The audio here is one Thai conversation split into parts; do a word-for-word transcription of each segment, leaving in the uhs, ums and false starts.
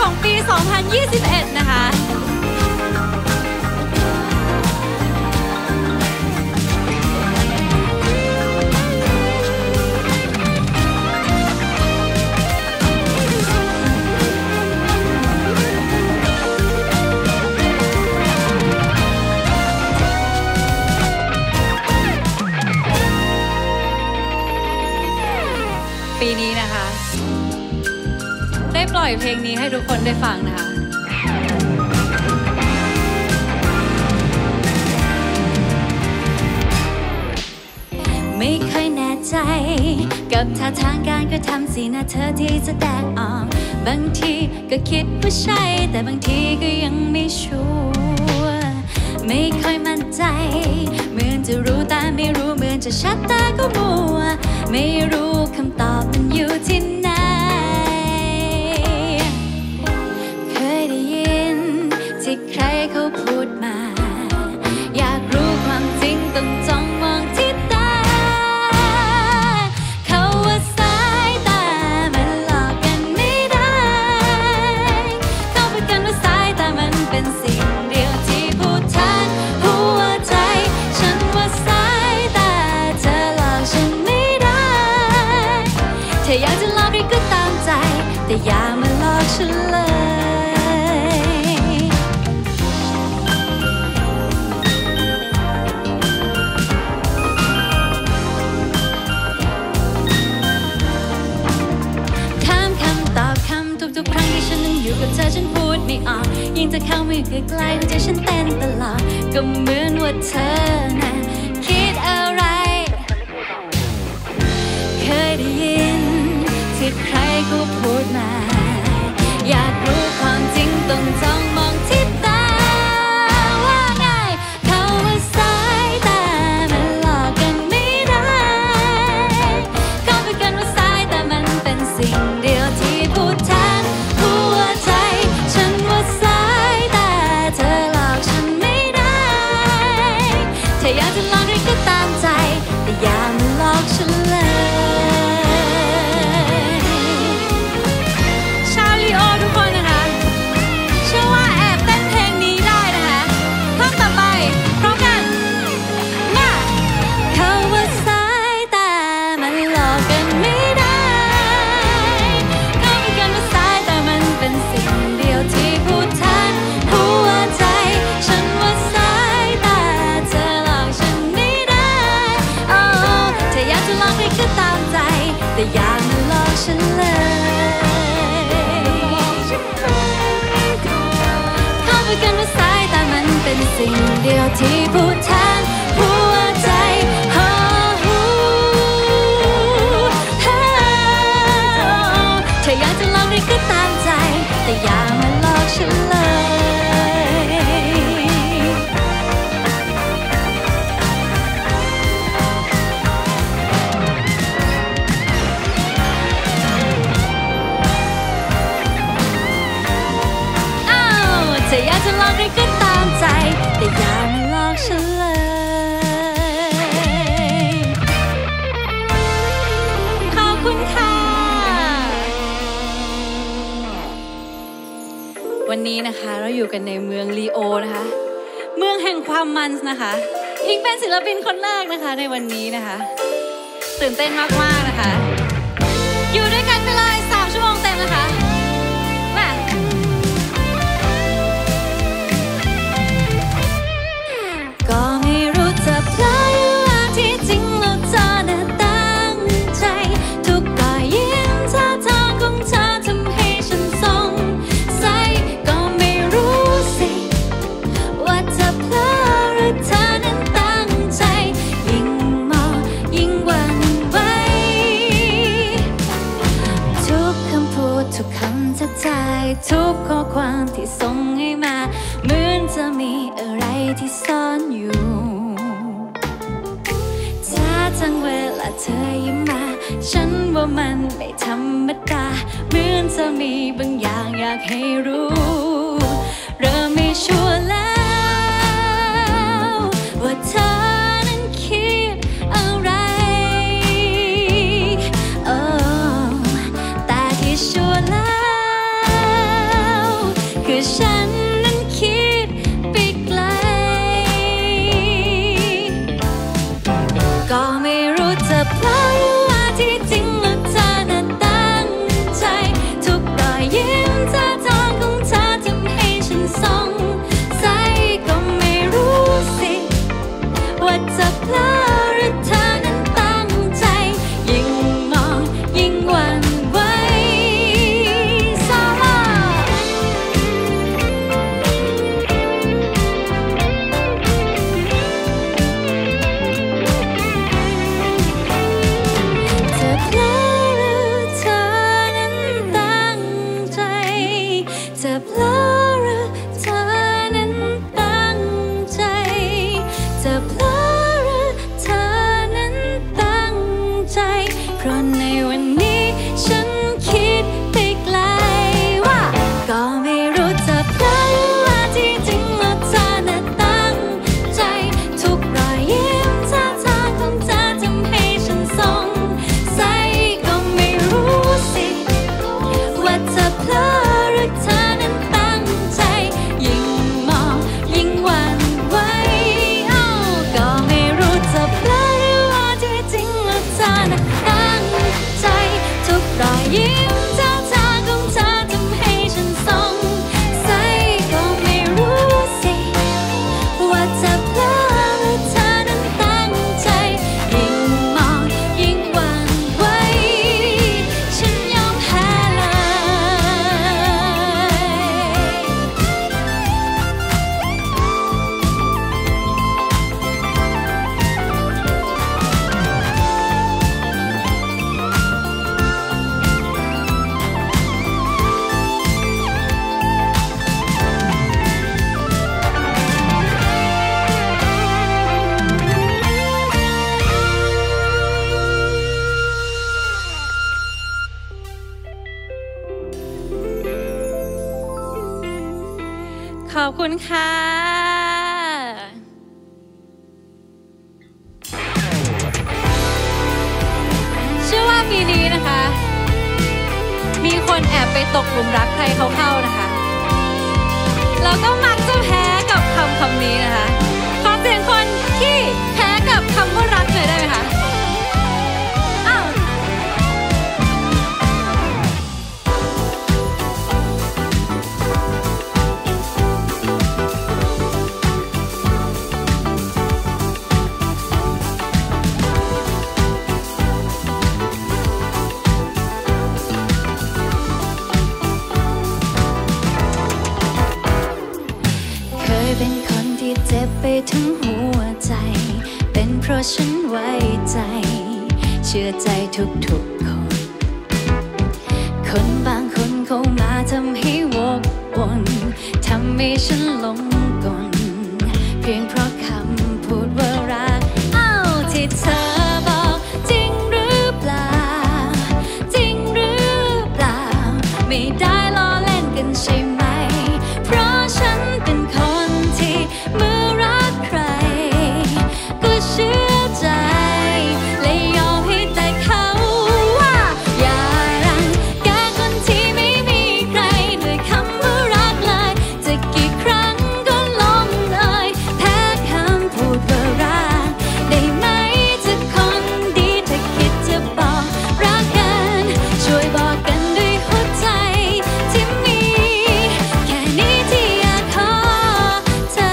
ของปี สองพันยี่สิบเอ็ด นะคะปีนี้นะคะได้ปล่อยเพลงนี้ให้ทุกคนได้ฟังนะคะไม่ค่อยแน่ใจกับท่าทางการกระทำสีหน้าเธอที่แสดงออกบางทีก็คิดว่าใช่แต่บางทีก็ยังไม่ชัวร์ไม่ค่อยมั่นใจเหมือนจะรู้แต่ไม่รู้เหมือนจะชัดแต่ก็มัวไม่รู้คำตอบมันอยู่ที่ไหนเคยได้ยินที่ใครเขาพูดมาอยากรู้ความจริงต้องจ้องมองที่ตาเขาว่าสายตามันหลอกกันไม่ได้เขาพูดกันว่าสายตามันเป็นสิ่งเดียวที่พูดแทนหัวใจฉันว่าสายตาเธอหลอกฉันไม่ได้เธออยากจะหลอกใครก็ตามใจแต่อย่ามาหลอกฉันเลยทุกครั้งที่ฉันนั้นอยู่กับเธอฉันพูดไม่ออกยิ่งจะเข้ามาใกล้ๆหัวใจฉันเต้นตลอดก็เหมือนว่าเธอน่ะคิดอะไรเคยได้ยินที่ใครเขาพูดมาอยากรู้ความจริงต้องจ้องมองที่ตาว่าไงเขาว่าสายตามันหลอกกันไม่ได้เขาพูดกันว่าสายตามันเป็นสิ่งเดียวที่พูดแทนหัวใจฉันว่าสายตาเธอหลอกฉันไม่ได้เธออยากจะลองใครก็ตามใจแต่อย่ามาหลอกฉันเลยชาวลีโอทุกคนนะคะเชื่อว่าแอบเต้นเพลงนี้ได้นะคะท่อนต่อไปพร้อมกันมาเขาว่าสายตามันหลอกกันไม่ได้เขาพูดกันว่าสายตามันเป็นสิ่งเดียวที่พูดแทนหัวใจฉันว่าสายตาเธอหลอกฉันไม่ได้โอ้เธออยากจะลองใครก็ตามใจแต่อย่ามาหลอกฉันเลยเขาพูดกันว่าสายตามันเป็นสิ่งเดียวที่พูดแทนหัวใจโอ้โหเธออยากจะลองใครก็ตามใจแต่อย่ามาหลอกฉันเลยอ้าวเธออยากจะลองใครก็ตามใจแต่อย่ามาหลอกฉันเลยขอบคุณค่ะวันนี้นะคะเราอยู่กันในเมืองลีโอนะคะเมืองแห่งความมันนะคะอิงเป็นศิลปินคนแรกนะคะในวันนี้นะคะตื่นเต้นมากๆนะคะอยู่ด้วยกันไปเลยสามชั่วโมงเต็มนะคะมาก็ไม่รู้จะเพลาว่าที่จริงแล้วเธอน่ะตั้งใจทุกรอยยิ้มท่าทางของเธอทำให้ฉันสงสัยก็ไม่รู้สิว่าจะเพลาหรือเธอนั้นตั้งใจยิ่งมองยิ่งหวั่นไหวทุกคำพูดทุกคำทักทายทุกข้อความที่ส่งให้มาเหมือนจะมีอะไรที่ซ่อนอยู่ถ้าทั้งเวลาเธอยิ้มมาฉันว่ามันไม่ธรรมดาเหมือนจะมีบางอย่างอยากให้รู้เริ่มไม่ชัวร์แล้วว่าเธอนั้นคิดอะไรโอ้แต่ที่ชัวร์แล้วรือฉันนั้นคิดไปไกลก็ไม่รู้จะเพราะว่าที่จริงแล้วเธอน่ะตั้งใจทุกรอยยิ้มท่าทางของเธอทำให้ฉันสงสัยก็ไม่รู้สิว่าจะเพราะหรือเธอนั้นตั้งใจยิ่งมองยิ่งหวั่นไหวซาร่าเธอเพราะหรือเธอนั้นตั้งใจเธอเพราะหรือเธอนั้นตั้งใจเธอเพราะหรือเธอนั้นตั้งใจเพราะในวันนี้ฉันคิดไปไกลว่าก็ไม่รู้จะเพราะว่าที่จริงแล้วเธอน่ะตั้งใจทุกรอยยิ้มท่าทางของเธอทำให้ฉันสงสัยก็ไม่รู้สิว่าจะเพราะหรือเธอนั้นตั้งใจยิ่งมองยิ่งหวั่นไหวอ้าวก็ไม่รู้จะเพราะหรือว่าที่จริงแล้วเธอน่ะตั้งใจทุกรอยยิ้มท่าทางของเธอทำให้ฉันสงสัยก็ไม่รู้สิว่าจะเพราะหรือเธอนั้นตั้งใจยิ่งมองยิ่งหวั่นไหวฉันยอมแพ้เลยขอบคุณค่ะเชื่อว่าปีนี้นะคะ มีคนแอบไปตกหลุมรักใครเขาเข้านะคะแล้วก็มักจะแพ้กับคำคำนี้นะคะขอเสียงคนที่แพ้กับคำว่ารักหน่อยได้ไหมคะอ้าวเคยเป็นคนที่เจ็บไปทั้งหัวใจเป็นเพราะฉันไว้ใจเชื่อใจทุกๆคนคนบางคนเข้ามาทำให้วกวนทำให้ฉันหลงกลเพียงเพราะคำพูดว่ารักอ้าวที่เธอบอกจริงหรือเปล่าจริงหรือเปล่าไม่ได้ล้อเล่นกันใช่ไหมเพราะฉันเป็นคนที่เมื่อรักใครก็เชื่อใจและยอมให้แต่เขาว่าอย่ารังแกคนที่ไม่มีใครด้วยคำว่ารักเลยจะกี่ครั้งก็ลงเลยแพ้คำพูดว่ารักได้ไหมจะคนดีถ้าคิดจะบอกรักกันช่วยบอกกันด้วยหัวใจที่มีแค่นี้ที่อยากขอเธอ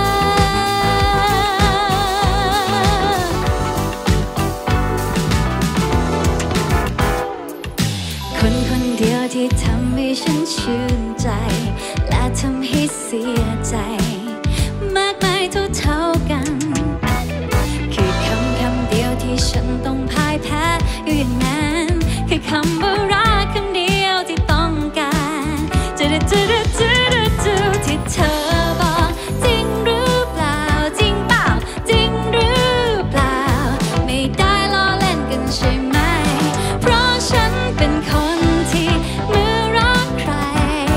คนคนเดียวที่ทำให้ฉันชื่นใจและทำให้เสียใจมากมายเท่าเท่ากันคือคำคำเดียวที่ฉันต้องพ่ายแพ้อยู่อย่างนั้นคือคำว่ารักคำเดียวที่ต้องการจะได้จะได้จะได้จะที่เธอบอกจริงหรือเปล่าจริงเปล่าจริงหรือเปล่าไม่ได้ล้อเล่นกันใช่ไหมเพราะฉันเป็นคนที่เมื่อรักใคร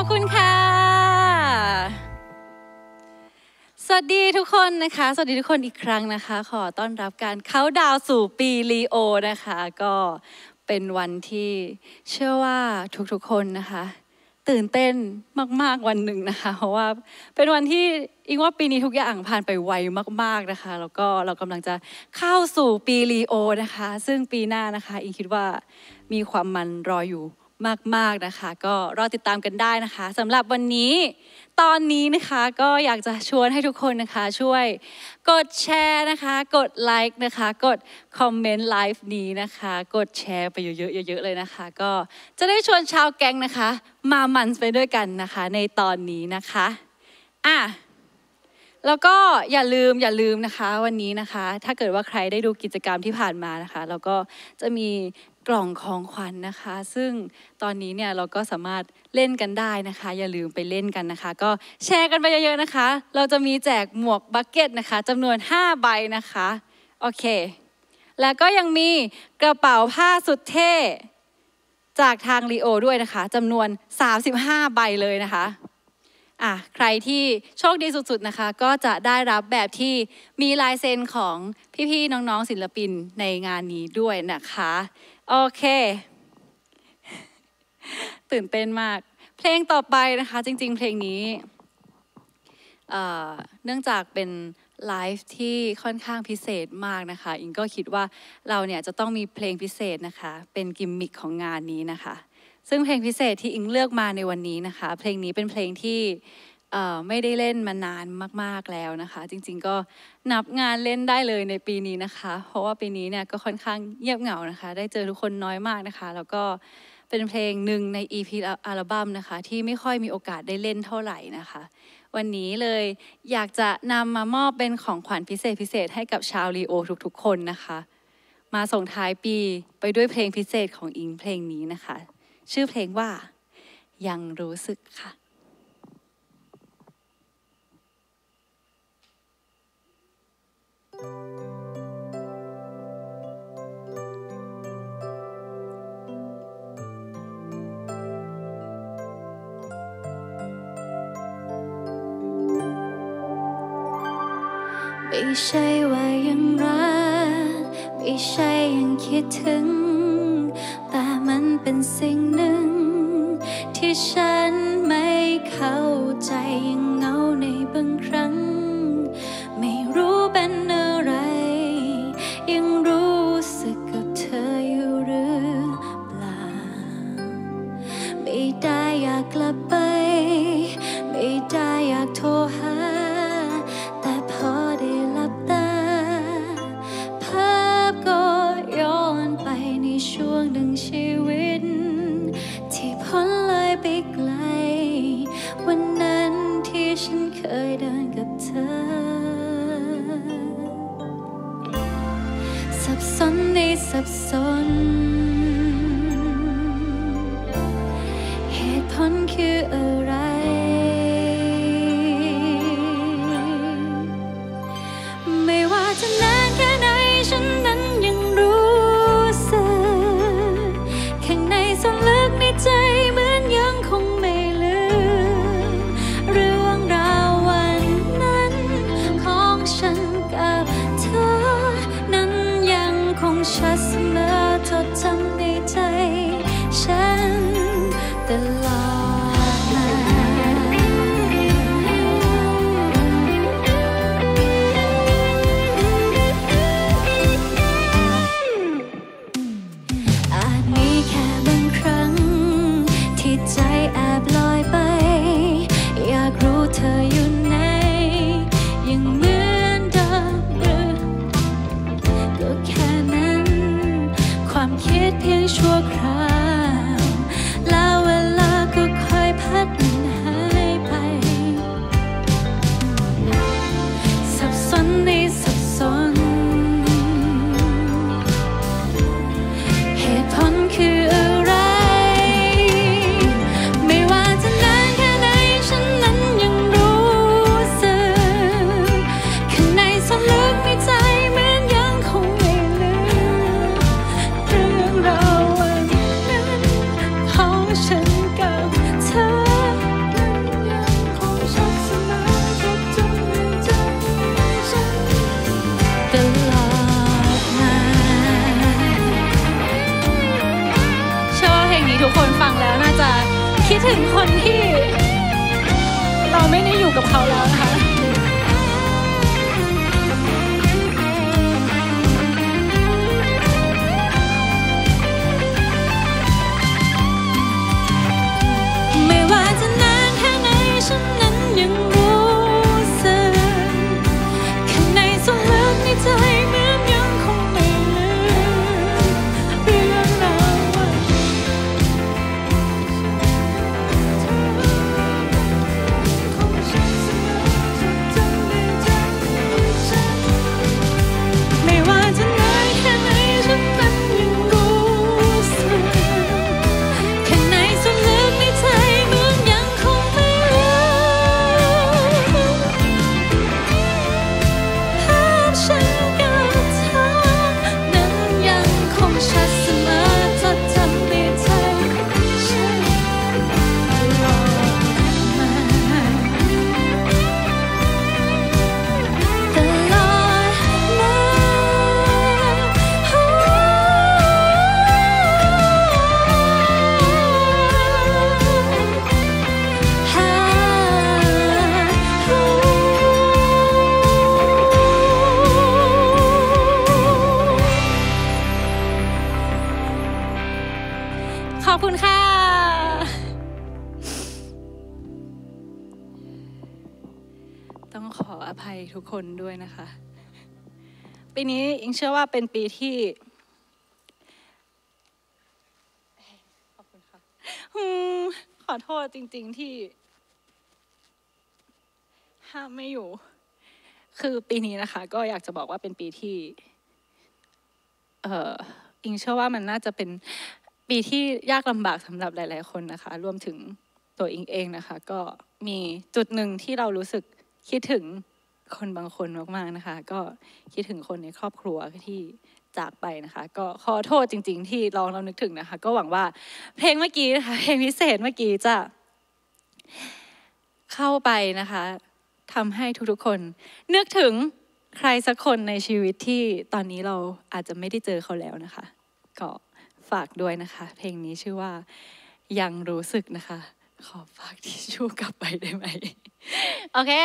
อบคุณค่ะสวัสดีทุกคนนะคะสวัสดีทุกคนอีกครั้งนะคะขอต้อนรับการเข้าดาวสู่ปีลีโอนะคะก็เป็นวันที่เชื่อว่าทุกๆคนนะคะตื่นเต้นมากๆวันหนึ่งนะคะเพราะว่าเป็นวันที่อิงว่าปีนี้ทุกอย่างผ่านไปไวมากๆนะคะแล้วก็เรากำลังจะเข้าสู่ปีลีโอนะคะซึ่งปีหน้านะคะอิงคิดว่ามีความมันรออยู่มากๆนะคะก็รอติดตามกันได้นะคะสำหรับวันนี้ตอนนี้นะคะก็อยากจะชวนให้ทุกคนนะคะช่วยกดแชร์นะคะกดไลค์นะคะกดคอมเมนต์ไลฟ์นี้นะคะกดแชร์ไปเยอะๆเยอะๆเลยนะคะก็จะได้ชวนชาวแก๊งนะคะมามันไปด้วยกันนะคะในตอนนี้นะคะอ่ะแล้วก็อย่าลืมอย่าลืมนะคะวันนี้นะคะถ้าเกิดว่าใครได้ดูกิจกรรมที่ผ่านมานะคะแล้วก็จะมีกล่องของขวัญ น, นะคะซึ่งตอนนี้เนี่ยเราก็สามารถเล่นกันได้นะคะอย่าลืมไปเล่นกันนะคะก็แชร์กันไปเยอะๆนะคะเราจะมีแจกหมวกบัคเก็ตนะคะจำนวนห้าใบนะคะโอเคแล้วก็ยังมีกระเป๋าผ้าสุดเท่จากทางลีโอด้วยนะคะจำนวนสามสิบห้าใบเลยนะคะอ่ะใครที่โชคดีสุดๆนะคะก็จะได้รับแบบที่มีลายเซ็นของพี่ๆน้องๆศิลปินในงานนี้ด้วยนะคะโอเคตื่นเต้นมากเพลงต่อไปนะคะจริงๆเพลงนี้เอ่อเนื่องจากเป็นไลฟ์ที่ค่อนข้างพิเศษมากนะคะอิงก็คิดว่าเราเนี่ยจะต้องมีเพลงพิเศษนะคะเป็นกิมมิคของงานนี้นะคะซึ่งเพลงพิเศษที่อิงเลือกมาในวันนี้นะคะเพลงนี้เป็นเพลงที่ไม่ได้เล่นมานานมากๆแล้วนะคะจริงๆก็นับงานเล่นได้เลยในปีนี้นะคะเพราะว่าปีนี้เนี่ยก็ค่อนข้างเงียบเหงานะคะได้เจอทุกคนน้อยมากนะคะแล้วก็เป็นเพลงหนึ่งใน อี พี อัลบั้มนะคะที่ไม่ค่อยมีโอกาสได้เล่นเท่าไหร่นะคะวันนี้เลยอยากจะนำมามอบเป็นของขวัญพิเศษพิเศษให้กับชาวลีโอทุกๆคนนะคะมาส่งท้ายปีไปด้วยเพลงพิเศษของอิงเพลงนี้นะคะชื่อเพลงว่ายังรู้สึกค่ะไม่ใช่ว่ายังรักไม่ใช่ยังคิดถึงแต่มันเป็นสิ่งหนึ่งที่ฉันไม่เข้าใจยังเหงาในบางครั้งไม่รู้เป็นอะไรยังรู้สึกกับเธออยู่หรือเปล่าไม่ได้อยากกลับไปไม่ได้อยากโทรหาแต่พอได้หลับตาภาพก็ย้อนไปในช่วงหนึ่งชีวิตที่พ้นเลยไปไกลวันนั้นที่ฉันเคยเดินกับเธอสับสนในสับสนเหตุผลคืออะไรไม่ว่าจะนานแค่ไหนฉันนั้นยังรู้สึกข้างในส่วนลึกในใจเหมือนยังคงไม่ลืมเรื่องราววันนั้นของฉันกับเธอนั้นยังคงชัดเสมอจดจถึงคนที่เราไม่ได้อยู่กับเขาแล้วนะคะไม่ว่าจะนานแค่ไหนฉันนั้นยังรู้สึกข้างในสุดลึกในใจเหมือนยังคงไม่ลืมเรื่องราวของฉันเสมอจดจำได้จากที่ฉันไม่ว่าจะนานแค่ไหนฉันนั้นยังรู้สึกข้างในสุดลึกในใจเหมือนยังคงไม่ลืมภาพฉันกับเธอนั้นยังคงชัดเสมอจดจำในใจฉันตลอดมาตลอดมาขอบคุณค่ะ ต้องขออภัยทุกคนด้วยนะคะ ปีนี้อิงเชื่อว่าเป็นปีที่ขอบคุณค่ะอืมขอโทษจริงๆที่ห้ามไม่อยู่ คือปีนี้นะคะ ก็อยากจะบอกว่าเป็นปีที่ เอ่ออิงเชื่อว่ามันน่าจะเป็นปีที่ยากลำบากสำหรับหลายๆคนนะคะ รวมถึงตัวอิงเองนะคะ ก็มีจุดหนึ่งที่เรารู้สึกคิดถึงคนบางคนมากๆนะคะ ก็คิดถึงคนในครอบครัวที่จากไปนะคะ ก็ขอโทษจริงๆที่ลองเรานึกถึงนะคะ ก็หวังว่าเพลงเมื่อกี้นะคะเพลงพิเศษเมื่อกี้จะเข้าไปนะคะทำให้ทุกๆคนนึกถึงใครสักคนในชีวิตที่ตอนนี้เราอาจจะไม่ได้เจอเขาแล้วนะคะ ก็ฝากด้วยนะคะ เพลงนี้ชื่อว่ายังรู้สึกนะคะ ขอฝากทิชชู่กลับไปได้ไหม โอเค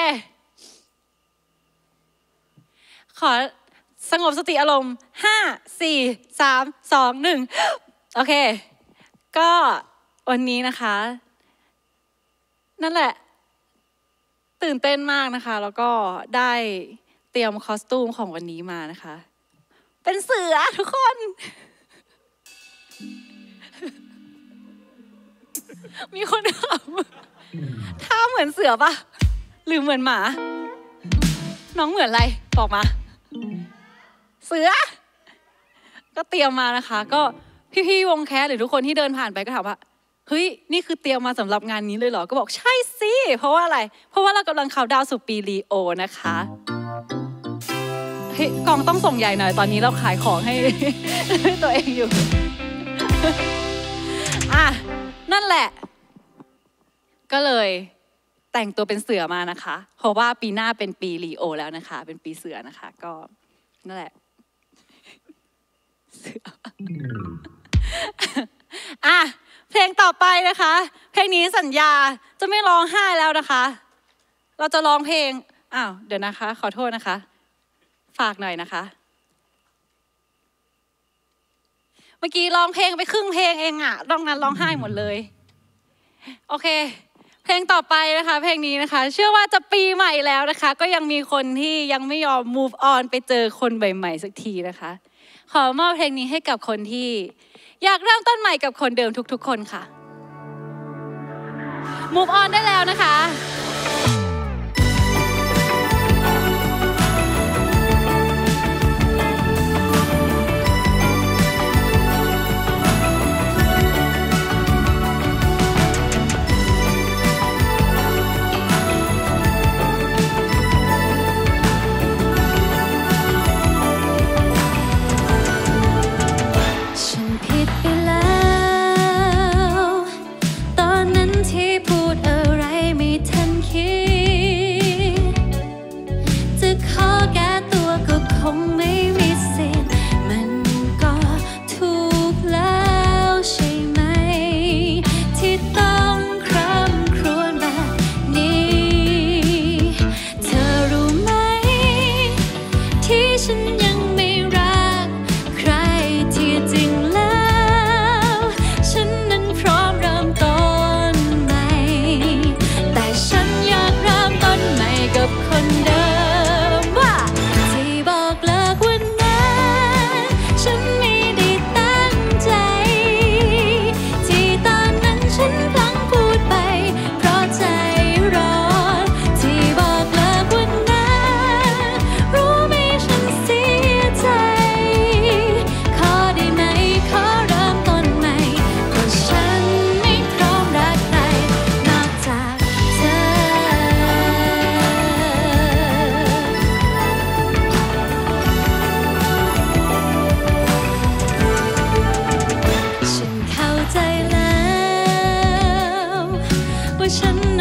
ขอสงบสติอารมณ์ห้า สี่ สาม สอง หนึ่งโอเค ก็วันนี้นะคะ นั่นแหละ ตื่นเต้นมากนะคะ แล้วก็ได้เตรียมคอสตูมของวันนี้มานะคะ เป็นเสือทุกคน มีคนถามถ้าเหมือนเสือปะหรือเหมือนหมา น้องเหมือนอะไรบอกมา เสือ ก็เตรียมมานะคะ ก็พี่ๆวงแคสหรือทุกคนที่เดินผ่านไปก็ถามว่าเฮ้ยนี่คือเตรียมมาสำหรับงานนี้เลยเหรอก็บอกใช่สิเพราะว่าอะไรเพราะว่าเรากำลังเข้าดาวสู่ปีลีโอนะคะเฮ้ยกองต้องส่งใหญ่หน่อยตอนนี้เราขายของให้ ตัวเองอยู่ อ่ะนั่นแหละก็เลยแต่งตัวเป็นเสือมานะคะเพราะว่าปีหน้าเป็นปีลีโอแล้วนะคะเป็นปีเสือนะคะก็นั่นแหละเสือ อ่ะเพลงต่อไปนะคะเพลงนี้สัญญาจะไม่ร้องไห้แล้วนะคะเราจะร้องเพลงอ้าวเดี๋ยวนะคะขอโทษนะคะฝากหน่อยนะคะเมื่อกี้ร้องเพลงไปครึ่งเพลงเองอะร้องนั้นร้องไห้หมดเลยโอเคเพลงต่อไปนะคะเพลงนี้นะคะเชื่อว่าจะปีใหม่แล้วนะคะก็ยังมีคนที่ยังไม่ยอม move on ไปเจอคนใหม่ๆสักทีนะคะขอมอบเพลงนี้ให้กับคนที่อยากเริ่มต้นใหม่กับคนเดิมทุกๆคนค่ะ move on ได้แล้วนะคะท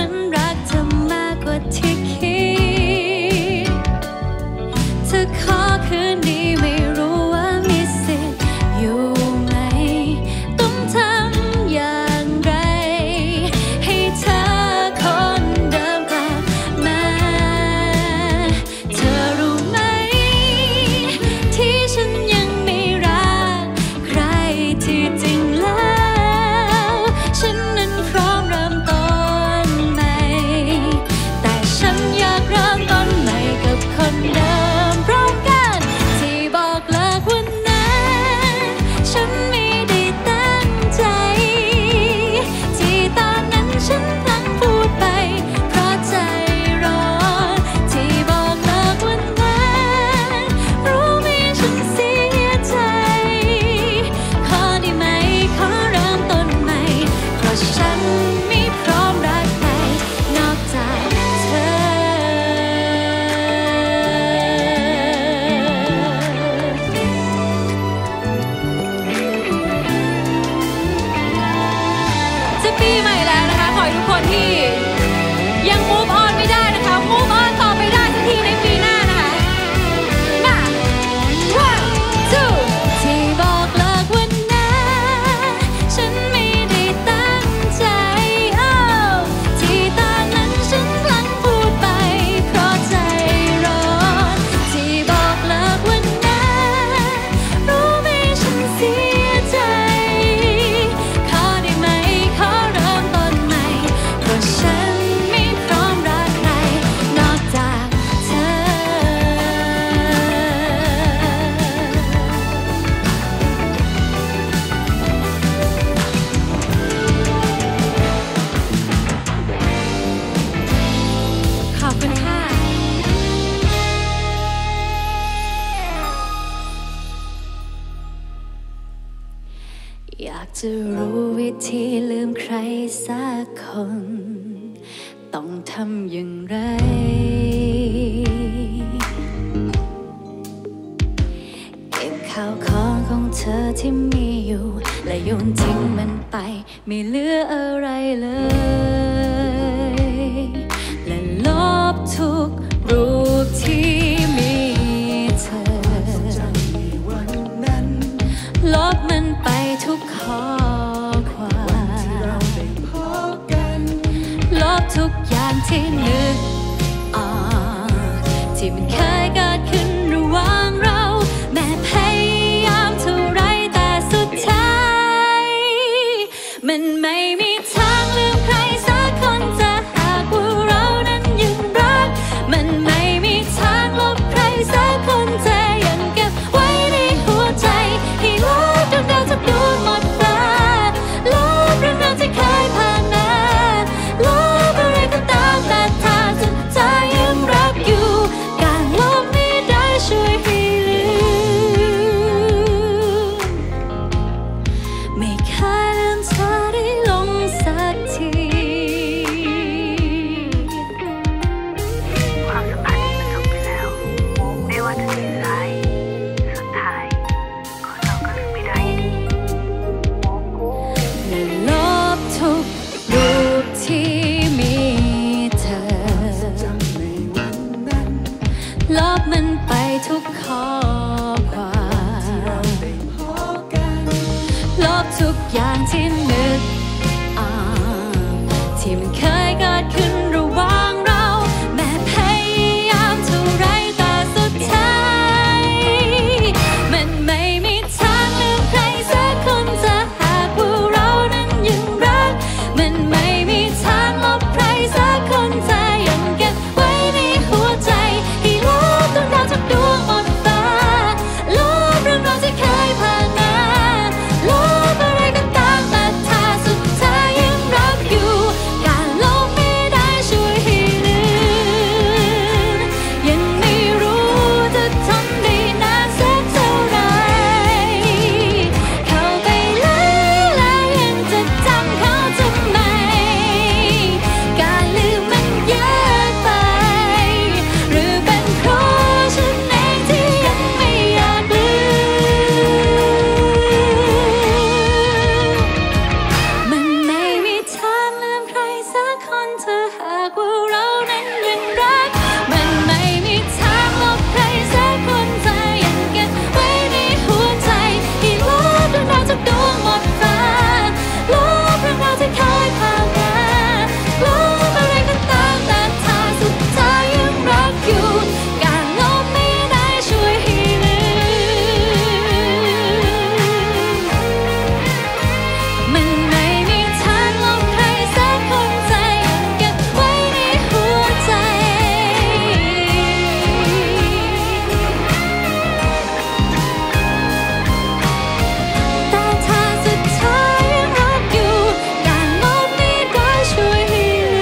นรักเธอมากกว่าที่คิดเธอขอคืนดีไม่รู้ว่ามีสิทธิ์อยู่ไหมต้องทำอย่างไรให้เธอคนเดิมกลับมาเธอรู้ไหมที่ฉันยังไม่รักใครที่จริงแล้วฉันนั้นพร้อมเริ่มต้นใหม่แต่ฉันอยากเริ่มต้นใหม่กับคนเดิมพร้อมกันที่บอกเลิกวันนั้นฉันไม่ได้ตั้งใจที่ตอนนั้นฉันพลั้งพูดไปเพราะใจร้อนที่บอกเลิกวันนั้นรู้ไหมฉันเสียใจขอได้ไหมขอเริ่มต้นใหม่เพราะฉันไม่พร้อมรักใครนอกจากเธอจะปีใหม่แล้วนะคะขอให้ทุกคนที่ยัง move on ไม่ได้นะคะ move on ต่อไปได้สักทีในปีหน้านะคะมา one two ที่บอกเลิกวันนั้นฉันไม่ได้ตั้งใจที่ตอนนั้นฉันพลั้งพูดไปเพราะใจร้อนที่บอกเลิกวันนั้นรู้ไหมฉันเสียใจขอได้ไหมขอเริ่มต้นใหม่เพราะฉันไม่พร้อมรักใครนอกจากเธอขอบคุณค่ะอยากจะรู้วิธีลืมใครสักคนต้องทำอย่างไรเก็บข้าวของของเธอที่มีอยู่และโยนทิ้งมันไปไม่เหลืออะไรเลยและลบทุกรูปที่มีเธอลบมันไปทุกข้อความลบทุกอย่างที่นึกออกที่มันเคยเกิดขึ้นระหว่างเราแม้พยายามเท่าไรแต่สุดท้ายมันไม่มีทางลืมใครสักคนจะหากว่าเรานั้นยังรักมันไม่มีทางลบใครสักคนจะยังเก็บไว้ในหัวใจให้ลบจนเราจะดูหมดตาลบเรื่องราวที่เคยผ่านมาลบอะไรก็ตามแต่ถ้าสุดท้ายยังรักอยู่การลบไม่ได้ากว่าเรานั้นยังรักมันไม่มีทางลบใครสักคนเธอยังเก็บไว้ในหัวใจที่ลบเรื่องราวจากดวงหมดฟ้าลบเรื่องราวที่เคยผ่านมาลบอะไรก็ตามแต่ถ้าสุดท้ายยังรักอยู่การลบไม่ได้ช่วยให้ลืมมันไม่มีทางลบใครสักคนเธอยังเก็บไว้ในหัวใจแต่ถ้าสุดท้ายยังรักอยู่การลบไม่ได้ช่วยให้ลื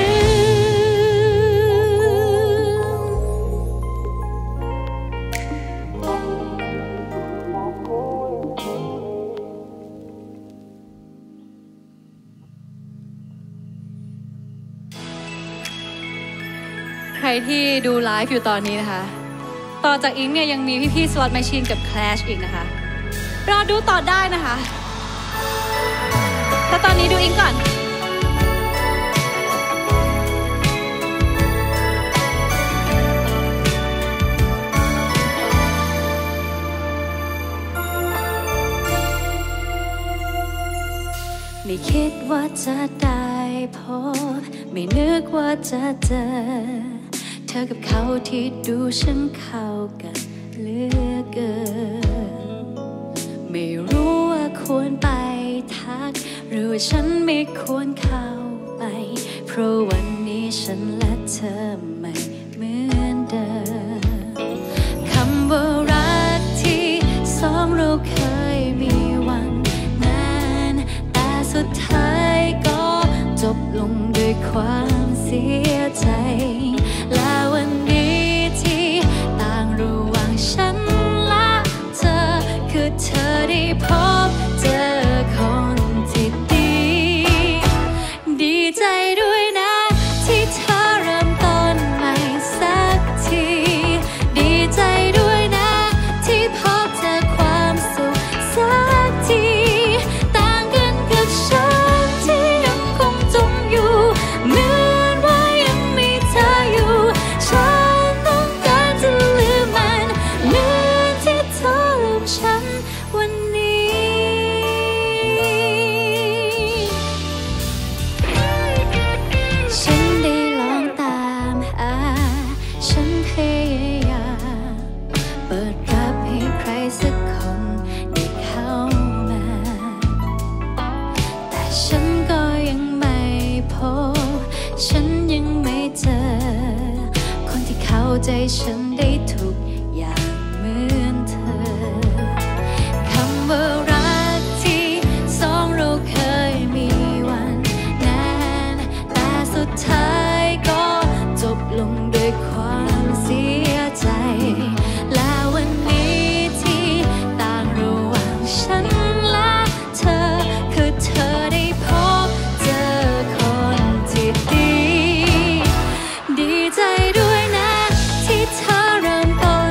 ม ใครที่ดูไลฟ์อยู่ตอนนี้นะคะ ต่อจากอิงเนี่ยยังมีพี่ๆ Slot Machine กับ Clash อีกนะคะ รอดูต่อได้นะคะ แต่ตอนนี้ดูอิงก่อน ไม่คิดว่าจะได้พบไม่นึกว่าจะเจอเธอกับเขาที่ดูฉันเข้ากันเหลือเกินไม่รู้ว่าควรไปทักหรือว่าฉันไม่ควรเข้าไปเพราะวันนี้ฉันและเธอไม่เหมือนเดิมคำว่ารักที่สองเราเคยมีวันนั้นแต่สุดท้ายก็จบลงด้วยความเสียใจและวันนี้ที่ต่างระหว่างฉันและเธอคือเธอได้พบเจอคนที่ดีดีใจด้วยนะที่เธอเริ่มต้นใหม่สักทีดีใจด้วยนะที่พบเจอความสุขสักทีต่างกันกับฉันที่ยังคงจมอยู่เหมือนว่ายังมีเธออยู่ฉันต้องการจะลืมมันเหมือนที่เธอลืมฉันวันนี้ฉันได้ลองตามหาฉันพยายามเปิดรับให้ใครสักคนได้เข้ามาแต่ฉันก็ยังไม่พบฉันยังไม่เจอคนที่เข้าใจฉันได้ทุกอย่างเหมือนเธอคำว่ารักที่สองเราเคยมีวันนั้นแต่สุดท้ายก็จบลงด้วยความเสียใจและวันนี้ที่ต่างระหว่างฉันและเธอคือเธอได้พบเจอคนที่ดีดีใจด้วยนะที่เธอเริ่มต้น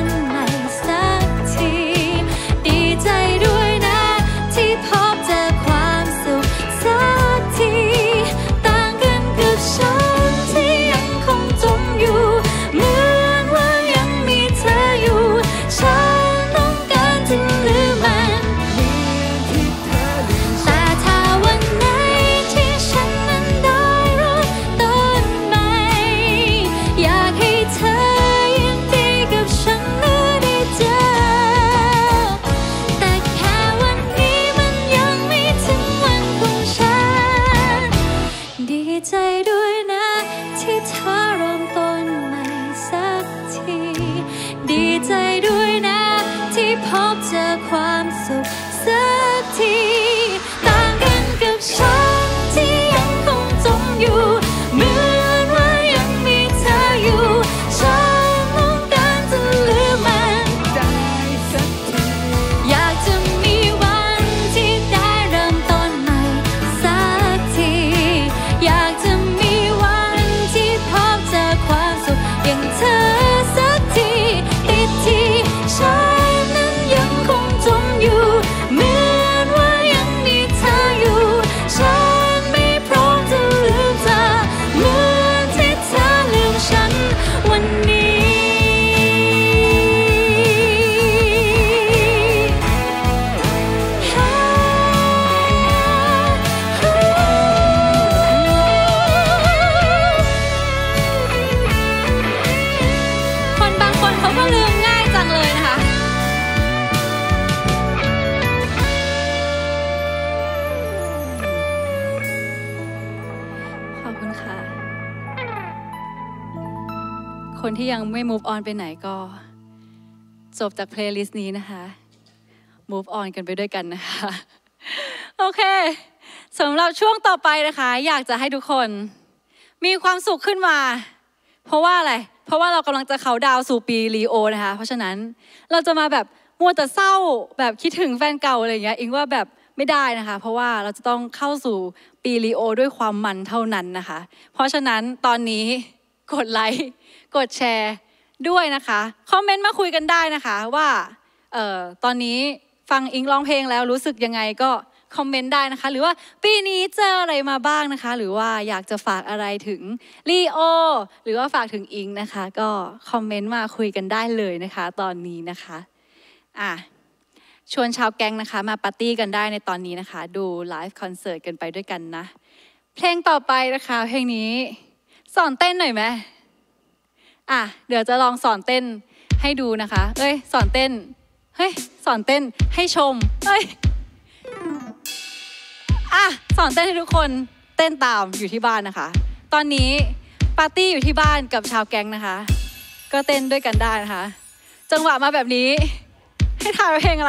คนที่ยังไม่ move on ไปไหนก็จบจากเพลย์ลิสต์นี้นะคะ move on กันไปด้วยกันนะคะโอเคสำหรับช่วงต่อไปนะคะอยากจะให้ทุกคนมีความสุขขึ้นมาเพราะว่าอะไรเพราะว่าเรากำลังจะเข้าดาวสู่ปีลีโอนะคะเพราะฉะนั้นเราจะมาแบบมัวแต่เศร้าแบบคิดถึงแฟนเก่าอะไรอย่างเงี้ยอิงว่าแบบไม่ได้นะคะเพราะว่าเราจะต้องเข้าสู่ปีลีโอด้วยความมันเท่านั้นนะคะเพราะฉะนั้นตอนนี้กดไลค์กดแชร์ด้วยนะคะคอมเมนต์มาคุยกันได้นะคะว่าเอ่อตอนนี้ฟังอิงร้องเพลงแล้วรู้สึกยังไงก็คอมเมนต์ได้นะคะหรือว่าปีนี้เจออะไรมาบ้างนะคะหรือว่าอยากจะฝากอะไรถึงลีโอหรือว่าฝากถึงอิงนะคะก็คอมเมนต์มาคุยกันได้เลยนะคะตอนนี้นะคะอ่ะชวนชาวแก๊งนะคะมาปาร์ตี้กันได้ในตอนนี้นะคะดูไลฟ์คอนเสิร์ตกันไปด้วยกันนะเพลงต่อไปนะคะเพลงนี้สอนเต้นหน่อยไหมอ่ะเดี๋ยวจะลองสอนเต้นให้ดูนะคะเอ้ยสอนเต้นเฮ้ยสอนเต้นให้ชมเฮ้ยอ่ะสอนเต้นให้ทุกคนเต้นตามอยู่ที่บ้านนะคะตอนนี้ปาร์ตี้อยู่ที่บ้านกับชาวแก๊งนะคะก็เต้นด้วยกันได้นะคะจังหวะมาแบบนี้ให้ทายเพลงอะไร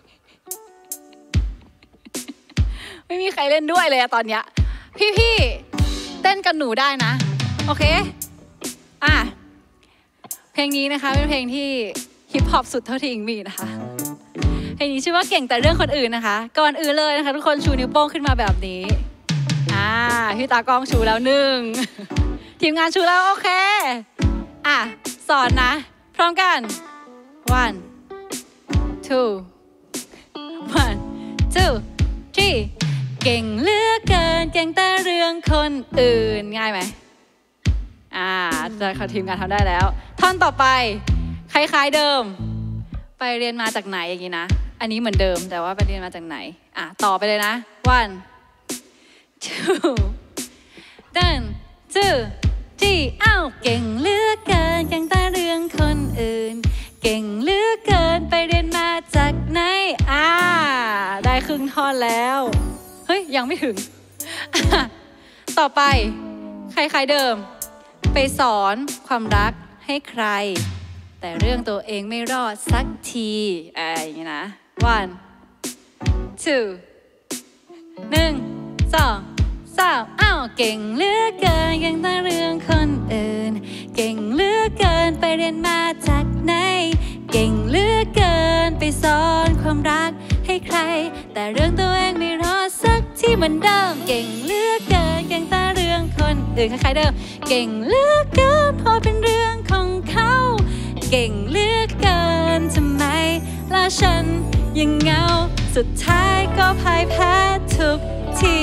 ไม่มีใครเล่นด้วยเลยอะตอนเนี้ยพี่ๆเต้นกับหนูได้นะโอเคอ่ะเพลงนี้นะคะเป็นเพลงที่ฮิปฮอปสุดเท่าที่อิงมีนะคะเพลงนี้ชื่อว่าเก่งแต่เรื่องคนอื่นนะคะก่อนอื่นเลยนะคะทุกคนชูนิ้วโป้งขึ้นมาแบบนี้อ่าพี่ตากล้องชูแล้วหนึ่งทีมงานชูแล้วโอเคอ่ะสอนนะพร้อมกัน one two one two three เก่งเหลือเกินเก่งแต่เรื่องคนอื่นง่ายไหมอ่าจะขอทีมงานทำได้แล้วท่อนต่อไปคล้ายๆเดิมไปเรียนมาจากไหนอย่างนี้นะอันนี้เหมือนเดิมแต่ว่าไปเรียนมาจากไหนอ่ะต่อไปเลยนะ one two one two three อ้าวเก่งเหลือเกินเก่งแต่เรื่องคนอื่นเก่งเหลือเกินไปเรียนมาจากไหนอ่าได้ครึ่งท่อนแล้วเฮ้ยยังไม่ถึง ต่อไปคล้ายๆเดิมไปสอนความรักให้ใครแต่เรื่องตัวเองไม่รอดสักทีอะไรอย่างนี้นะ one two หนึ่งสองสามอ้าวเก่งเหลือเกินเก่งแต่เรื่องคนอื่นเก่งเหลือเกินไปเรียนมาจากไหนเก่งเหลือเกินไปสอนความรักให้ใครแต่เรื่องตัวเองไม่รอดสักทีเหมือนเดิมเก่งเหลือเกินเก่งแต่เรื่องคนอื่นคล้ายๆเดิมเก่งเหลือเกินพอเป็นเรื่องของเขาเก่งเหลือเกินทำไมแล้วฉันยังเหงาสุดท้ายก็พ่ายแพ้ทุกที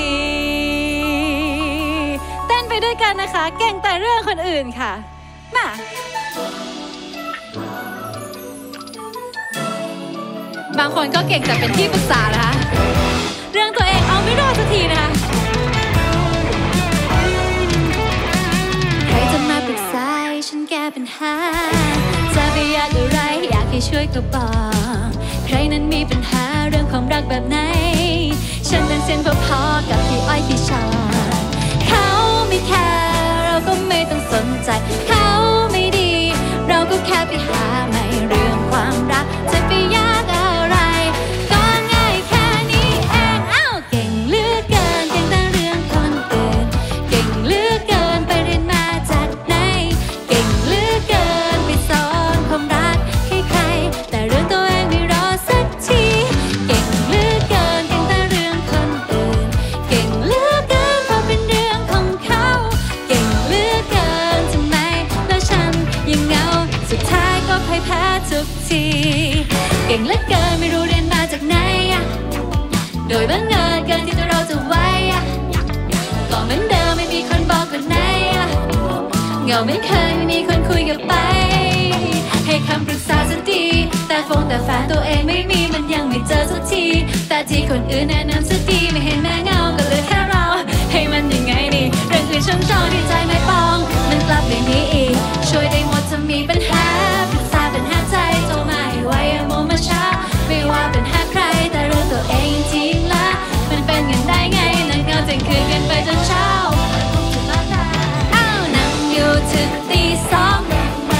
เต้นไปด้วยกันนะคะเก่งแต่เรื่องคนอื่นค่ะมาบางคนก็เก่งแต่เป็นที่ปรึกษานะคะเรื่องตัวเองเอาไม่รอดสักทีนะคะใครจะมาปรึกษาให้ฉันแก้ปัญหาจะไปอยากอะไรอยากให้ช่วยก็บอกใครนั้นมีปัญหาเรื่องความรักแบบไหนฉันเป็นเส้นพอๆกับพี่อ้อยพี่ชอเขาไม่แคร์เราก็ไม่ต้องสนใจเขาไม่ดีเราก็แค่ไปหาใหม่เรื่องความรักจะไปยากอะไรก็ง่ายแค่นี้เองอ้าวเก่งเหลือเกินเก่งแต่เรื่องคนอื่นเก่งเหลือเกินไปเรียนมาจากไหนเก่งเหลือเกินไปสอนความรักให้ใครแต่เรื่องตัวเองไม่รอสักทีเก่งเหลือเกินเก่งแต่เรื่องคนอื่นเก่งเหลือเกินพอเป็นเรื่องของเขาเก่งเหลือเกินทำไมแล้วฉันยังเหงาสุดท้ายก็พ่ายแพ้ทุกทีเก่งเหลือเกินไม่รู้เรียนมาจากไหนโดยบังเอิญเกินที่ตัวเราจะไว้ก็เหมือนเดิมไม่มีคนบอกคนไหนเหงาไม่เคยไม่มีคนคุยกับไปให้คำปรึกษาสักทีแต่ฟงแต่แฟนตัวเองไม่มีมันยังไม่เจอสักทีแต่ที่คนอื่นแนะนำสักทีไม่เห็นแม่เงาก็เหลือแค่เราให้มันยังไงดีเรื่องอื่นช่องช่องที่ใจไม่ปองมันกลับไม่มีอีกช่วยได้หมดถ้ามีปัญหาปรึกษาปัญหาใจโทรมาให้ไวอย่าโมมาช้าไม่ว่าปัญหาใครแต่เรื่องตัวเองจริงละมันเป็นกันได้ไงนั่งเงาเที่ยงคืนกันไปจนเช้าอ้าวนั่งอยู่ถึงตีสอง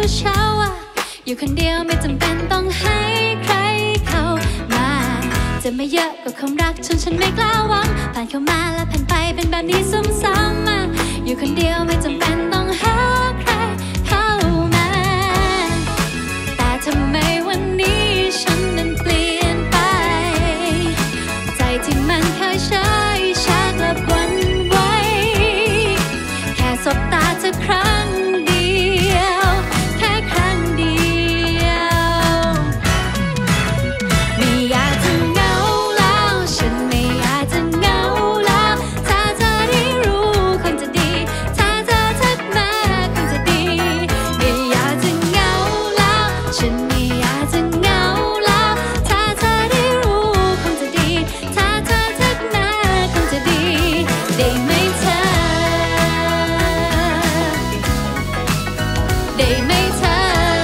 เช้าว่าอยู่คนเดียวไม่จำเป็นต้องให้ใครเข้ามาจะไม่เยอะก็คงรักจนฉันไม่กล้าหวังผ่านเข้ามาและผ่านไปเป็นแบบนี้ซ้ำๆมาอยู่คนเดียวไม่จำเป็นต้องหาใครเข้ามาแต่ทำไมวันนี้ฉันนั้นเปลี่ยนไปใจที่มันเคยเฉยชากลับหวั่นไหวแค่สบตาเธอครั้งเดียวแค่ครั้งเดียวไม่อยากจะเหงาแล้วฉันไม่อยากจะเหงาแล้วถ้าเธอได้รู้คงจะดีถ้าเธอทักมาคงจะดีไม่อยากจะเหงาแล้วฉันไม่อยากจะเหงาแล้วถ้าเธอได้รู้คงจะดีถ้าเธอทักมาคงจะดีได้ไหมเธอได้ไหมเธอ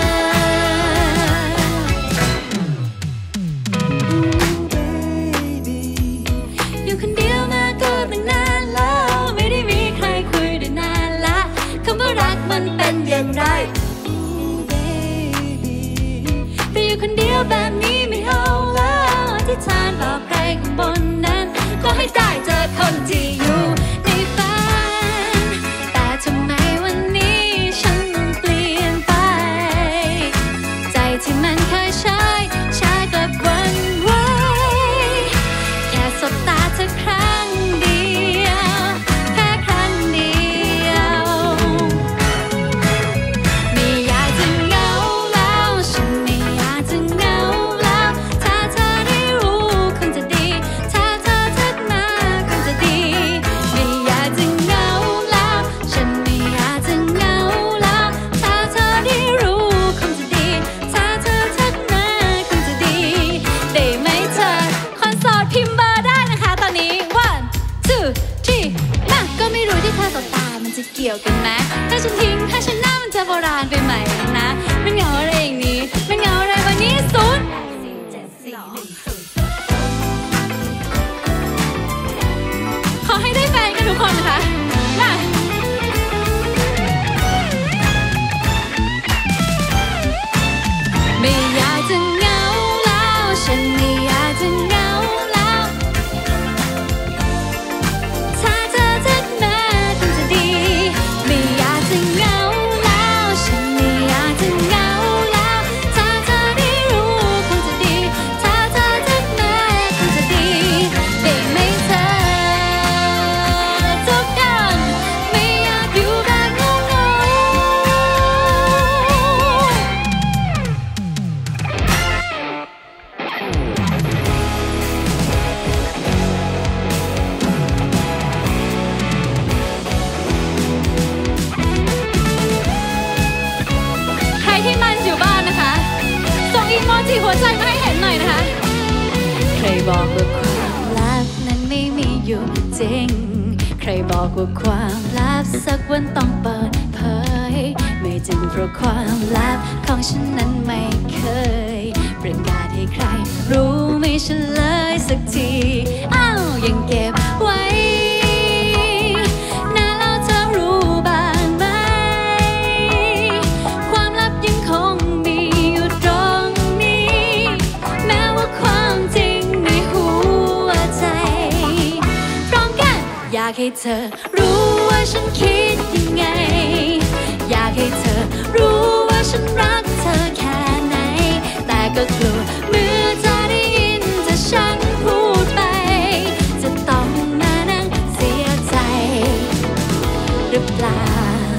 อยู่คนเดียวมาก็ตั้งนานแล้วไม่ได้มีใครคุยด้วยนานละคำว่ารักมันเป็นอย่างไรแต่อยู่คนเดียวแบบนี้ไม่เอาแล้วอธิษฐานต่อใครข้างบนนั้นก็ให้ได้เจอคนที่อยู่ในฝันแต่ทำไมวันนี้ฉันต้องเปลี่ยนไปใจที่มันเคยใช้ใช้กลับหวั่นไหวแค่สบตาเธอครั้งเดียวแค่ครั้งเดียวไม่อยากจะเหงาแล้วฉันไม่อยากจะเหงาแล้วถ้าเธอได้รู้คงจะดีถ้าเธอทักมาคงจะดีไม่อยากจะเหงาแล้วฉันไม่อยากจะเหงาแล้วถ้าเธอได้รู้คงจะดีถ้าเธอทักมาคงจะดีได้ไหมเธอคนโสดพิมพ์เบอร์ได้นะคะตอนนี้ one two three มาก็ไม่รู้ที่เธอสบตามันจะเกี่ยวกันไหมถ้าฉันทิ้งถ้าฉันหน้ามันจะโบราณไปไหมนะมันเหงาอะไรอย่างนี้มันเหงาอะไรวันนี้ศูนย์ขอให้ได้แฟนกันทุกคนนะคะมาไม่อยากจะเหงาแล้วฉันไม่อยากจะเหงาแล้วถ้าเธอทักมาคงจะดีไม่อยากจะเหงาแล้วฉันไม่อยากจะเหงาแล้วถ้าเธอได้รู้คงจะดีถ้าเธอทักมาคงจะดีได้ไหมเธอทุกอย่างไม่อยากอยู่แบบงงๆใครที่มันอยู่บ้านนะคะส่งอีโมจิหัวใจมาให้เห็นหน่อยนะคะใครบอกว่าความลับนั้นไม่มีอยู่จริงใครบอกว่าความลับสักวันต้องเปิดเผยไม่จริงเพราะความลับของฉันนั้นไม่เคยประกาศให้ใครรู้ไม่เฉลยสักทีอ้าวยังเก็บไว้นานแล้วเธอรู้บ้างไหมความลับยังคงมีอยู่ตรงนี้แม้ว่าความจริงในหัวใจพร้อมกันอยากให้เธอรู้ว่าฉันคิดยังไงอยากให้เธอรู้ว่าฉันรักเธอแค่ไหนแต่ก็กลัวเมื่อเธอได้ยินจะฉันพูดไปจะต้องมานั่งเสียใจหรือเปล่า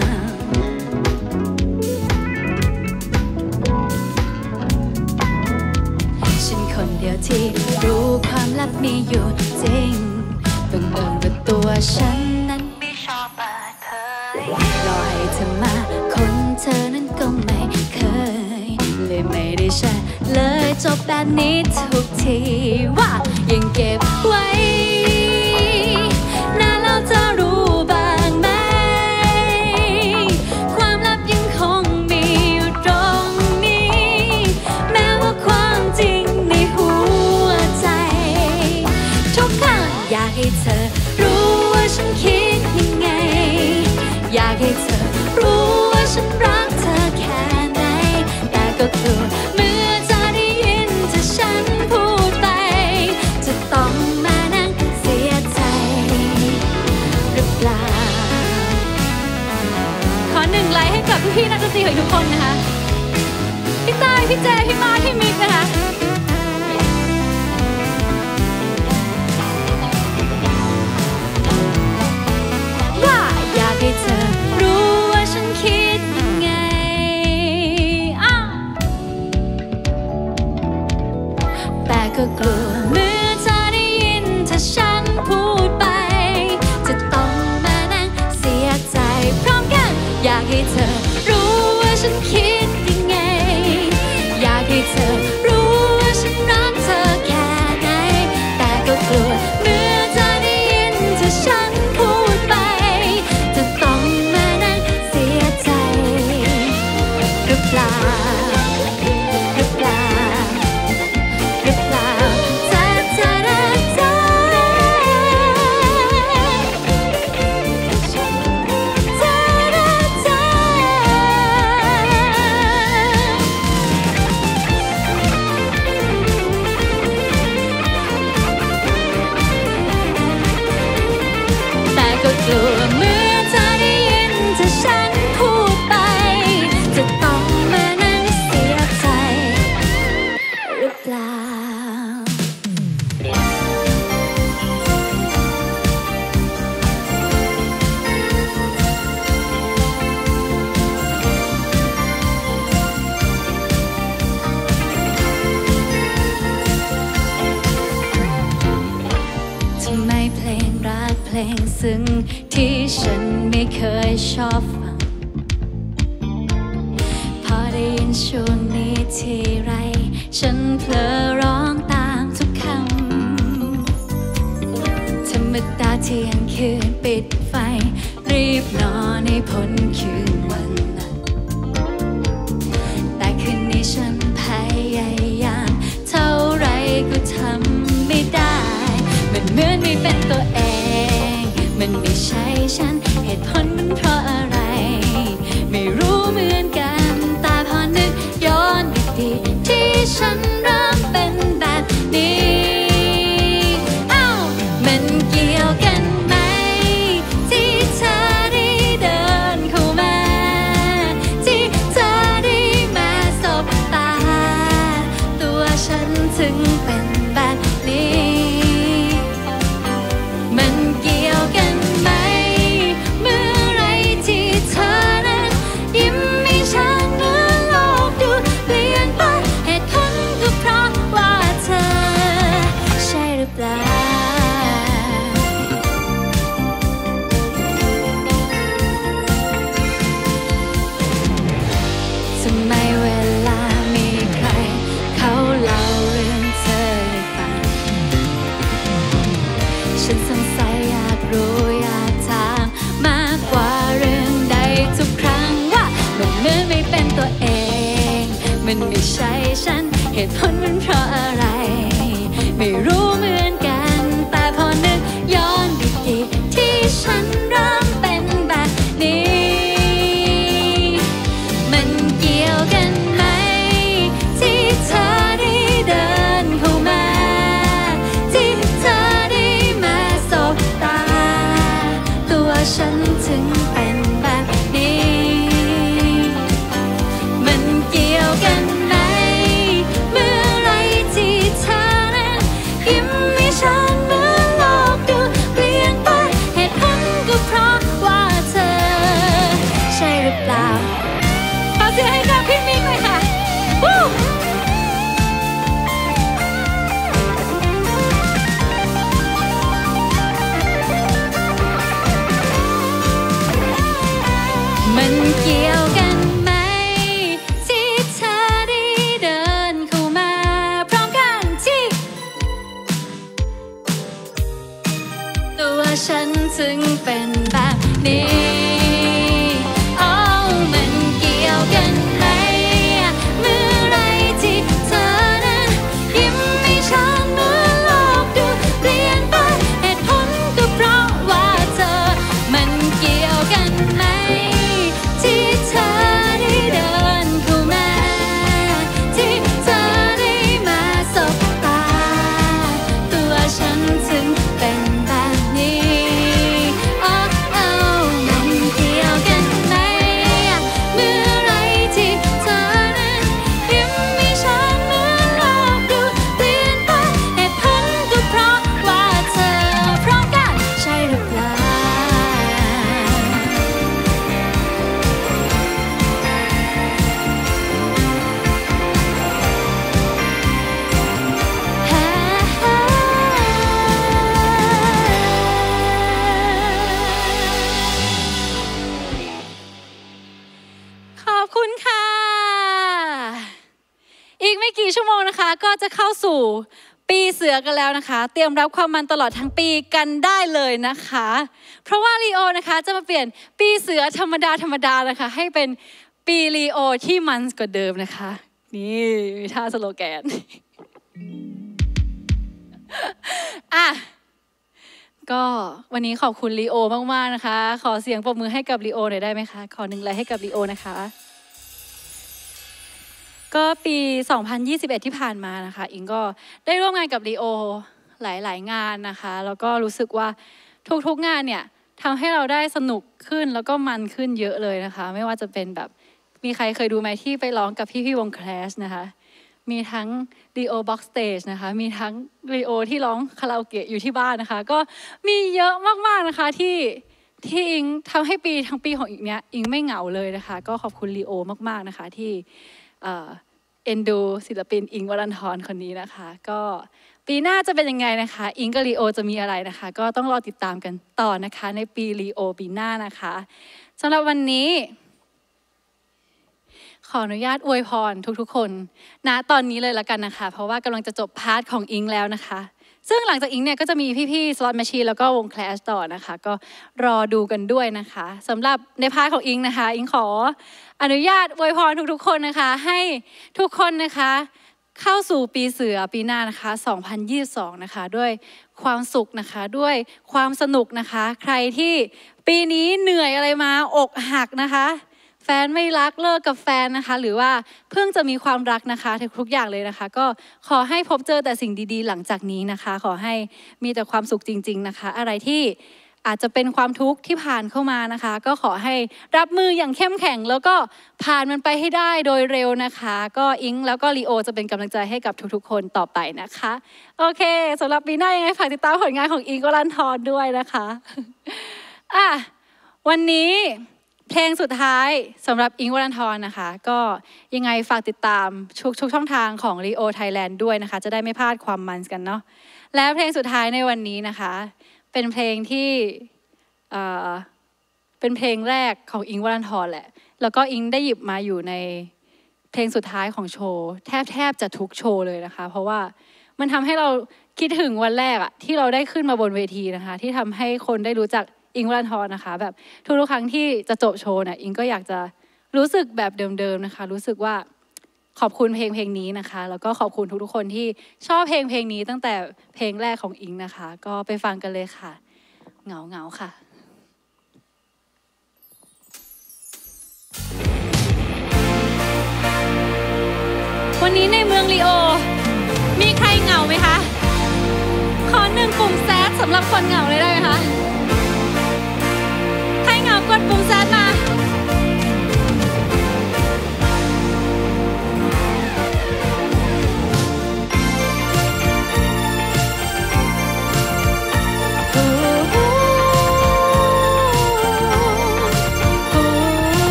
ฉันคนเดียวที่รู้ความลับมีอยู่จริงบังเอิญว่าตัวฉันนั้นไม่ชอบเปิดเผยรอให้เธอมาคนเธอนั้นก็ไม่เคยเลยไม่ได้ใช่เลยจบแบบนี้ทุกทีว่ายังเก็บไว้นานแล้วจะรู้บ้างไหมความลับยังคงมีอยู่ตรงนี้แม้ว่าความจริงในหัวใจทุกครั้งอยากให้เธอรู้ว่าฉันคิดยังไงอยากให้เธอรู้ว่าฉันรักเธอแค่ไหนอหนึ่งไลค์ให้กับพี่ๆนักดนตรีทุกคนนะคะพี่ต้ายพี่เจพี่มาพี่มิกนะคะว่าอยากให้เธอรู้ว่าฉันคิดยังไงแต่ก็กลัวเมื่อเธอได้ยินถ้าฉันพูดไปจะต้องมานั่งเสียใจพร้อมกันอยากให้เธอรู้ว่าฉันคิดยังไงอยากให้เธอรู้ว่าฉันรักเธอแค่ไหนแต่ก็กลัวเมื่อเธอได้ยินถ้าฉันพูดไปจะต้องมานั่งเสียใจหรือเปล่าหรือเปล่าหรือเปล่าเธอเธอเธอเธอแต่ก็กลัวเมื่อเธอได้ยินถ้าฉันพูดไปจะต้องมานั่งเสียใจหรือเปล่าทำไมเพลงรักเพลงซึ้งที่ฉันไม่เคยชอบฟังพอได้ยินช่วงนี้ทีไรฉันเพลอร้องตามทุกคำธรรมดาเที่ยงคืนปิดไฟรีบนอนให้พ้นคืนวันนั้นแต่คืนนี้ฉันพยายามเท่าไรก็ทำไม่ได้มันเหมือนไม่เป็นตัวเองมันไม่ใช่ฉันเหตุผลมันเพราะอะไรไม่รู้เหมือนกันแต่พอนึกย้อนดีๆที่ฉันเริ่มเป็นแบบนี้อ้าวมันเกี่ยวกันไหมที่เธอได้เดินเข้ามาที่เธอได้มาสบตาตัวฉันถึงเป็นแบบนี้มันเกี่ยวกันไหมเมื่อไรที่เธอนั้นยิ้มให้ฉันเมื่อโลกดูเปลี่ยนไปเหตุผลก็เพราะว่าเธอใช่หรือเปล่าทำไมเวลามีใครเขาเล่าเรื่องเธอให้ฟังฉันสงสัยอยากรู้อยากถามมากกว่าเรื่องใดทุกครั้งว่ามันเหมือนไม่เป็นตัวเองมันไม่ใช่ฉันเหตุผลมันเพราะอะไรไม่รู้เหมือนกันแต่พอนึกย้อนดีๆที่ฉันเริ่มเป็นแบบนี้มันเกี่ยวกันไหมที่เธอได้เดินเข้ามาที่เธอได้มาสบตาตัวฉันถึงเป็นแบบนี้มันเกี่ยวกันไหมเมื่อไรที่เธอนั้นยิ้มให้ฉันเมื่อโลกดูเปลี่ยนไปเหตุผลก็เพราะว่าเธอใช่หรือเปล่าขอเสียงให้กับพี่มิกเลยค่ะวู้มันเกี่ยวกันไหมที่เธอได้เดินเข้ามาพร้อมกันที่ตัวฉันถึงเป็นแบบนี้อ้าวมันเกี่ยวกันไหมเมื่อไรที่เธอนั้นยิ้มให้ฉันเมื่อโลกดูเปลี่ยนไปเหตุผลก็เพราะว่าเธอมันเกี่ยวกันไหมที่นะคะก็จะเข้าสู่ปีเสือกันแล้วนะคะเตรียมรับความมันตลอดทั้งปีกันได้เลยนะคะเพราะว่าลีโอนะคะจะมาเปลี่ยนปีเสือธรรมดาธรรมดานะคะให้เป็นปีลีโอที่มันกว่าเดิมนะคะนี่มีท่าสโลแกนอ่ะก็วันนี้ขอบคุณลีโอมากๆนะคะขอเสียงปรบมือให้กับลีโอหน่อยได้ไหมคะขอหนึ่งไลค์ให้กับลีโอนะคะก็ปีสองพันยี่สิบเอ็ดที่ผ่านมานะคะอิงก็ได้ร่วมงานกับลีโอหลายๆงานนะคะแล้วก็รู้สึกว่าทุกๆงานเนี่ยทำให้เราได้สนุกขึ้นแล้วก็มันขึ้นเยอะเลยนะคะไม่ว่าจะเป็นแบบมีใครเคยดูไหมที่ไปร้องกับพี่ๆวงแคลชนะคะมีทั้งลีโอบ็อกสเตจนะคะมีทั้งลีโอที่ร้องคาราโอเกะอยู่ที่บ้านนะคะก็มีเยอะมากๆนะคะที่ที่อิงทำให้ปีทั้งปีของอิงเนี้ยอิงไม่เหงาเลยนะคะก็ขอบคุณลีโอมากๆนะคะที่เอ็นดูศิลปินอิงค์ วรันธรคนนี้นะคะก็ปีหน้าจะเป็นยังไงนะคะอิงค์กับลีโอจะมีอะไรนะคะก็ต้องรอติดตามกันต่อนะคะในปีลีโอปีหน้านะคะสำหรับวันนี้ขออนุญาตอวยพรทุกๆคนณตอนนี้เลยละกันนะคะเพราะว่ากำลังจะจบพาร์ทของอิงค์แล้วนะคะซึ่งหลังจากอิงเนี่ยก็จะมีพี่ๆ Slot Machine แล้วก็วง Clash ต่อนะคะก็รอดูกันด้วยนะคะสำหรับในพาร์ทของอิงนะคะอิงขออนุญาตอวยพรทุกๆคนนะคะให้ทุกคนนะคะเข้าสู่ปีเสือปีหน้านะคะสองพันยี่สิบสองนะคะด้วยความสุขนะคะด้วยความสนุกนะคะใครที่ปีนี้เหนื่อยอะไรมาอกหักนะคะแฟนไม่รักเลิกกับแฟนนะคะหรือว่าเพิ่งจะมีความรักนะคะทุกอย่างเลยนะคะก็ขอให้พบเจอแต่สิ่งดีๆหลังจากนี้นะคะขอให้มีแต่ความสุขจริงๆนะคะอะไรที่อาจจะเป็นความทุกข์ที่ผ่านเข้ามานะคะก็ขอให้รับมืออย่างเข้มแข็งแล้วก็ผ่านมันไปให้ได้โดยเร็วนะคะก็อิงแล้วก็ลีโอจะเป็นกำลังใจให้กับทุกๆคนต่อไปนะคะโอเคสำหรับปีหน้ายังไงฝากติดตามผลงานของอิงค์ วรันธรด้วยนะคะอ่ะวันนี้เพลงสุดท้ายสำหรับอิงค์ วรันธรนะคะก็ยังไงฝากติดตามทุกทุกช่องทางของ Leo Thailand ด้วยนะคะจะได้ไม่พลาดความมันกันเนาะและเพลงสุดท้ายในวันนี้นะคะเป็นเพลงที่เอ่อเป็นเพลงแรกของอิงค์ วรันธรแหละแล้วก็อิงได้หยิบมาอยู่ในเพลงสุดท้ายของโชว์แทบแทบจะทุกโชว์เลยนะคะเพราะว่ามันทำให้เราคิดถึงวันแรกอะที่เราได้ขึ้นมาบนเวทีนะคะที่ทำให้คนได้รู้จักอิงค์ วรันธรนะคะแบบทุกๆครั้งที่จะจบโชว์เนี่ยอิงก็อยากจะรู้สึกแบบเดิมๆนะคะรู้สึกว่าขอบคุณเพลงเพลงนี้นะคะแล้วก็ขอบคุณทุกๆคนที่ชอบเพลงเพลงนี้ตั้งแต่เพลงแรกของอิงนะคะก็ไปฟังกันเลยค่ะเหงาเหงาค่ะวันนี้ในเมืองลีโอมีใครเหงาไหมคะขอหนึ่งปุ่มแซดสำหรับคนเหงาเลยได้ไหมคะใครเหงากดปุ่มแซดมา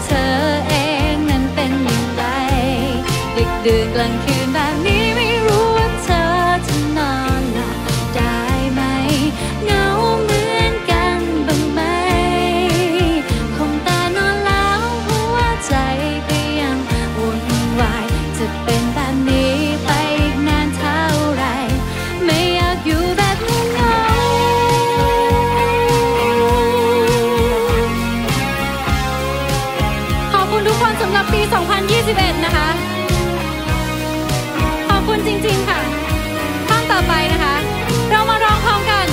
เธอเองนั้นเป็นอย่างไรดึกดื่นกลางคืนแบบนี้ไม่รู้ว่าเธอจะนอนหลับได้ไหมเหงาเหมือนกันบ้างไหมคงตานอนแล้วหัวใจก็ยังวุ่นวายจะเป็นแบบนี้ไปอีกนานเท่าไรไม่อยากอยู่แบบเหงาขอบคุณทุกคนสำหรับปี สองพันยี่สิบเอ็ด นะคะขอบคุณจริงๆค่ะท่อนต่อไปนะคะเรามาร้องพร้อมกัน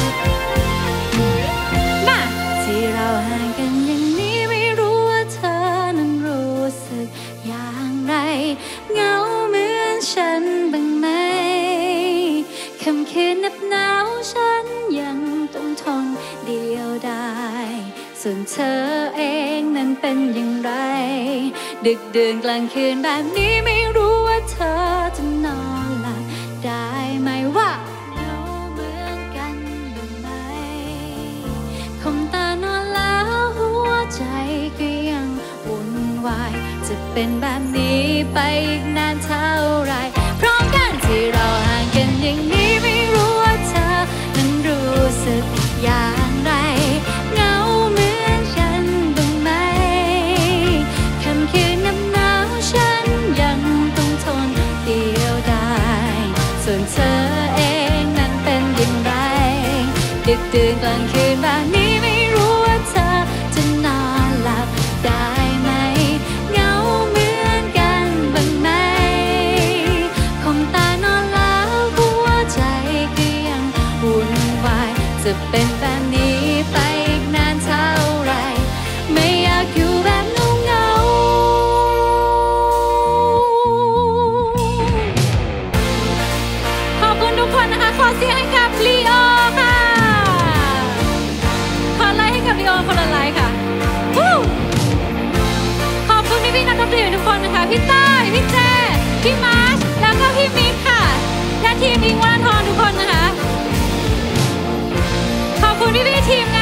มาที่เราห่างกันอย่างนี้ไม่รู้ว่าเธอนั้นรู้สึกอย่างไรเหงาเหมือนฉันบ้างไหมค่ำคืนหนาวหนาวฉันยังต้องทนเดียวดายส่วนเธอเองนั้นเป็นอย่างไรดึกดื่นกลางคืนแบบนี้ไม่รู้ว่าเธอจะนอนหลับได้ไหมว่าเหงาเหมือนกันบ้างไหมคงตานอนแล้วหัวใจก็ยังวุ่นวายจะเป็นแบบนี้ไปอีกนานเท่าไรพร้อมกันที่เราห่างกันอย่างนี้ไม่รู้ว่าเธอนั้นรู้สึกอย่างไรเหงาเหมือนฉันบ้างไหมค่ำคืนหนาวหนาวฉันยังต้องทนเดียวดายส่วนเธอเองนั้นเป็นอย่างไรดึกดื่นกลางคืนแบบนี้ไม่รู้ว่าเธอจะนอนหลับได้ไหมเหงาเหมือนกันบ้างไหมคงตานอนแล้วหัวใจก็ยังวุ่นวายจะเป็นแบบนี้ไปอีกนานเท่าไรไม่อยากอยู่แบบเหงาเหงาขอบคุณทุกคนนะคะขอเสียงให้กับลีโอค่ะขอไลค์ให้กับลีโอคนละไลค์ค่ะวู้ขอบคุณพี่พี่นักดนตรีทุกคนนะคะพี่ต้อยพี่เจพี่มาร์ชแล้วก็พี่มิกค่ะและทีมอิงวัลทรทุกคนนะคะขอบคุณพี่พี่ทีมง